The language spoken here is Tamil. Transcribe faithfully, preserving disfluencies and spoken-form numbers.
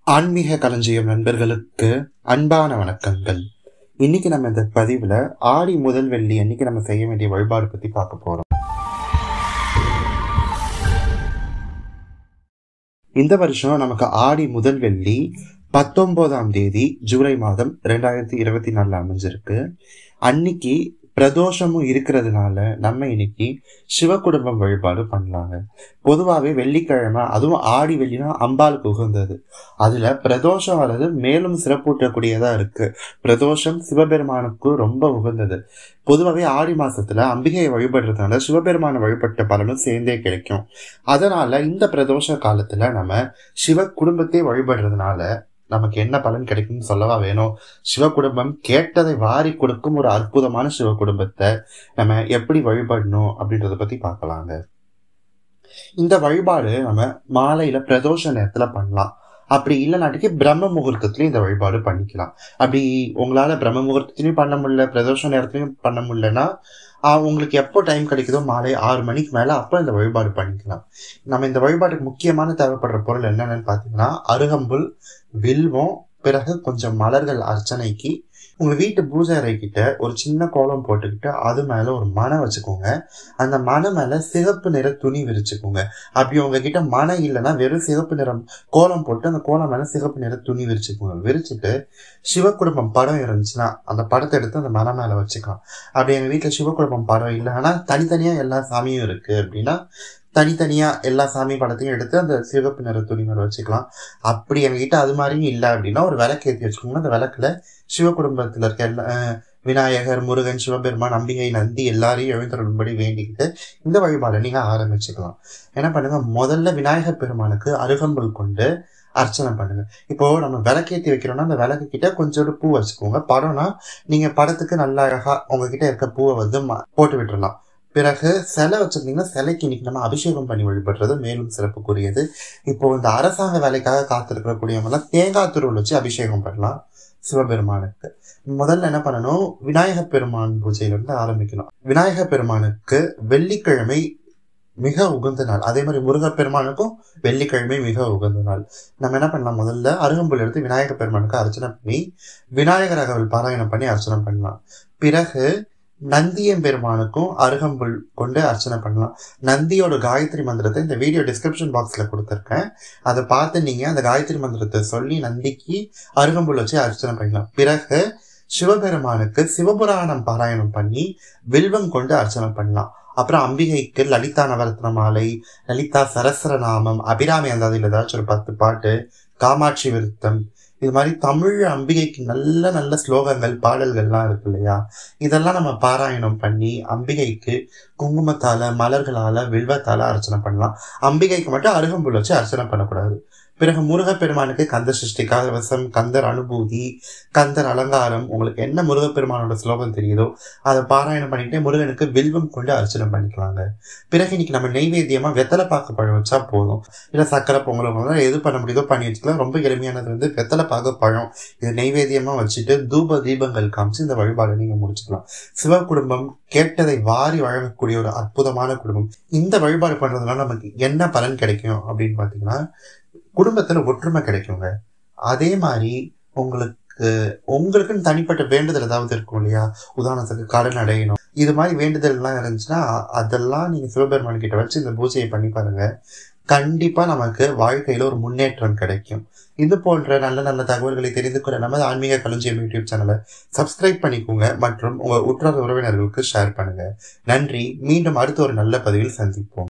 ஆன்மீக களஞ்சியம் நண்பர்களுக்கு அன்பான வணக்கங்கள். இன்னைக்கு நம்ம இந்த பதிவுல ஆடி முதல் வெள்ளி அன்னைக்கு நம்ம செய்ய வேண்டிய வழிபாடு பத்தி பார்க்க போறோம். இந்த வருஷம் நமக்கு ஆடி முதல் வெள்ளி பத்தொன்பதாம் தேதி ஜூலை மாதம் ரெண்டாயிரத்தி இருபத்தி நாலுல அமைஞ்சிருக்கு. அன்னைக்கு பிரதோஷமும் இருக்கிறதுனால நம்ம இன்னைக்கு சிவ குடும்பம் வழிபாடு பண்ணலாங்க. பொதுவாகவே வெள்ளிக்கிழமை, அதுவும் ஆடி வெள்ளினா அம்பாளுக்கு உகந்தது. அதுல பிரதோஷம் வர்றது மேலும் சிறப்பூட்டக்கூடியதா இருக்கு. பிரதோஷம் சிவபெருமானுக்கு ரொம்ப உகந்தது. பொதுவாகவே ஆடி மாசத்துல அம்பிகையை வழிபடுறதுனால சிவபெருமான வழிபட்ட பலனும் சேர்ந்தே கிடைக்கும். அதனால இந்த பிரதோஷ காலத்துல நம்ம சிவ குடும்பத்தை வழிபடுறதுனால நமக்கு என்ன பலன் கிடைக்கும்னு சொல்லவா வேணும். சிவ குடும்பம் கேட்டதை வாரி கொடுக்கும் ஒரு அற்புதமான சிவ குடும்பத்தை நம்ம எப்படி வழிபடணும் அப்படின்றத பத்தி பார்க்கலாங்க. இந்த வழிபாடு நம்ம மாலையில பிரதோஷ நேரத்துல பண்ணலாம். அப்படி இல்லைனாட்டிக்கு பிரம்ம முகூர்த்தத்திலையும் இந்த வழிபாடு பண்ணிக்கலாம். அப்படி உங்களால பிரம்ம முகூர்த்தத்திலையும் பண்ண முடியல, பிரதோஷ நேரத்திலையும் பண்ண முடியலன்னா உங்களுக்கு எப்போ டைம் கிடைக்குதோ மாலை ஆறு மணிக்கு மேல அப்போ இந்த வழிபாடு பண்ணிக்கலாம். நம்ம இந்த வழிபாட்டுக்கு முக்கியமான தேவைப்படுற பொருள் என்னென்னு பாத்தீங்கன்னா அருகம்புல், வில்வம், பிறகு கொஞ்சம் மலர்கள் அர்ச்சனைக்கு. உங்க வீட்டு பூஜை அறை கிட்ட ஒரு சின்ன கோலம் போட்டுக்கிட்டு அது மேல ஒரு மனை வச்சுக்கோங்க. அந்த மனை மேல சிகப்பு நிற துணி விரிச்சுக்கோங்க. அப்படி உங்ககிட்ட மனை இல்லைன்னா வெறும் சிகப்பு நிறம் கோலம் போட்டு அந்த கோலம் மேல சிகப்பு நிற துணி விரிச்சுக்கோங்க. விரிச்சுட்டு சிவ குடும்பம் படம் இருந்துச்சுன்னா அந்த படத்தை எடுத்து அந்த மனை மேல வச்சுக்கலாம். அப்படி எங்க வீட்டுல சிவ குடும்பம் படம் இல்லை, ஆனா தனித்தனியா எல்லா சாமியும் இருக்கு அப்படின்னா தனித்தனியா எல்லா சாமி படத்தையும் எடுத்து அந்த சிவப்பு நிற துணி மேல வச்சுக்கலாம். அப்படி எங்ககிட்ட அது மாதிரியும் இல்லை அப்படின்னா ஒரு விளக்கு ஏற்றி வச்சுக்கோங்க. அந்த விளக்குல சிவ குடும்பத்துல இருக்க எல்லா விநாயகர், முருகன், சிவபெருமான், அம்பிகை, நந்தி எல்லாரையும் எழுந்தருளும்படி வேண்டிக்கிட்டு இந்த வழிபாடை நீங்க ஆரம்பிச்சுக்கலாம். என்ன பண்ணுங்க, முதல்ல விநாயகர் பெருமானுக்கு அருகம்புல் கொண்டு அர்ச்சனை பண்ணுங்க. இப்போ நம்ம விளக்கேற்றி வைக்கிறோம்னா அந்த விளக்கு கிட்ட கொஞ்சோண்டு பூ வச்சுக்கோங்க. படம்னா நீங்க படத்துக்கு நல்லா அழகா உங்ககிட்ட இருக்க பூவை வந்து போட்டு விட்டுறலாம். பிறகு சிலை வச்சிருந்தீங்கன்னா சிலைக்கு இன்னைக்கு நம்ம அபிஷேகம் பண்ணி வழிபடுறது மேலும் சிறப்புக்குரியது. இப்போ இந்த அரசாங்க வேலைக்காக காத்திருக்கக்கூடியவங்க எல்லாம் தேங்காய் துருவல் வச்சு அபிஷேகம் பண்ணலாம் சிவபெருமானுக்கு. முதல்ல என்ன பண்ணணும், விநாயகர் பெருமான் பூஜையில இருந்து ஆரம்பிக்கணும். விநாயகர் பெருமானுக்கு வெள்ளிக்கிழமை மிக உகந்த நாள். அதே மாதிரி முருகப் பெருமானுக்கும் வெள்ளிக்கிழமை மிக உகந்த நாள். நம்ம என்ன பண்ணலாம், முதல்ல அருகம்புல் எடுத்து விநாயகர் பெருமானுக்கு அர்ச்சனை பண்ணி விநாயகர் அகவல் பாராயணம் பண்ணி அர்ச்சனை பண்ணலாம். பிறகு நந்தியம் பெருமானுக்கும் அருகம்புல் கொண்டு அர்ச்சனை பண்ணலாம். நந்தியோட காயத்ரி மந்திரத்தை இந்த வீடியோ டிஸ்கிரிப்ஷன் பாக்ஸ்ல கொடுத்துருக்கேன். அதை பார்த்து நீங்க அந்த காயத்ரி மந்திரத்தை சொல்லி நந்திக்கு அருகம்புல் வச்சு அர்ச்சனை பண்ணலாம். பிறகு சிவபெருமானுக்கு சிவபுராணம் பாராயணம் பண்ணி வில்வம் கொண்டு அர்ச்சனை பண்ணலாம். அப்புறம் அம்பிகைக்கு லலிதா நவரத்ன மாலை, லலிதா சரஸ்வரநாமம், அபிராமி அந்தாதியில் ஏதாச்சும் ஒரு பத்து பாட்டு, காமாட்சி விருத்தம், இது மாதிரி தமிழ் அம்பிகைக்கு நல்ல நல்ல ஸ்லோகங்கள் பாடல்கள்லாம் இருக்கு இல்லையா, இதெல்லாம் நம்ம பாராயணம் பண்ணி அம்பிகைக்கு குங்குமத்தால, மலர்களால, வில்வத்தால அர்ச்சனை பண்ணலாம். அம்பிகைக்கு மட்டும் அருகம்புல் வச்சு அர்ச்சனை பண்ணக்கூடாது. பிறகு முருகப்பெருமானுக்கு கந்த சஷ்டி கவசம், கந்தர் அனுபூதி, கந்தர் அலங்காரம், உங்களுக்கு என்ன முருகப்பெருமானோட ஸ்லோகம் தெரியுதோ அதை பாராயணம் பண்ணிட்டு முருகனுக்கு வில்வம் கொண்டு அர்ச்சனை பண்ணிக்கலாங்க. பிறகு இன்னைக்கு நம்ம நெய்வேத்தியமா வெத்தலை பாக்கு பழம் வச்சா போதும். இல்ல சக்கரை பொங்கல் எது பண்ண முடியுதோ பண்ணி வச்சுக்கலாம். ரொம்ப எளிமையானது வந்து வெத்தலை பாக்கு பழம். இது நெய்வேத்தியமா வச்சுட்டு தூப தீபங்கள் காமிச்சு இந்த வழிபாடு நீங்க முடிச்சுக்கலாம். சிவ குடும்பம் கேட்டதை வாரி வழங்கக்கூடிய ஒரு அற்புதமான குடும்பம். இந்த வழிபாடு பண்றதுனால நமக்கு என்ன பலன் கிடைக்கும் அப்படின்னு பாத்தீங்கன்னா குடும்பத்துல ஒற்றுமை கிடைக்குங்க. அதே மாதிரி உங்களுக்கு உங்களுக்குன்னு தனிப்பட்ட வேண்டுதல் ஏதாவது இருக்கும் இல்லையா, உதாரணத்துக்கு கடன் அடையணும், இது மாதிரி வேண்டுதல் எல்லாம் இருந்துச்சுன்னா அதெல்லாம் நீங்க சிவபெருமான் கிட்ட வச்சு இந்த பூஜையை பண்ணி பாருங்க. கண்டிப்பா நமக்கு வாழ்க்கையில ஒரு முன்னேற்றம் கிடைக்கும். இது போன்ற நல்ல நல்ல தகவல்களை தெரிந்து கொள்ள நமது ஆன்மீக களஞ்சியம் யூடியூப் சேனலை சப்ஸ்கிரைப் பண்ணிக்கோங்க மற்றும் உங்க உற்றார் உறவினர்களுக்கு ஷேர் பண்ணுங்க. நன்றி. மீண்டும் அடுத்த ஒரு நல்ல பதிவில் சந்திப்போம்.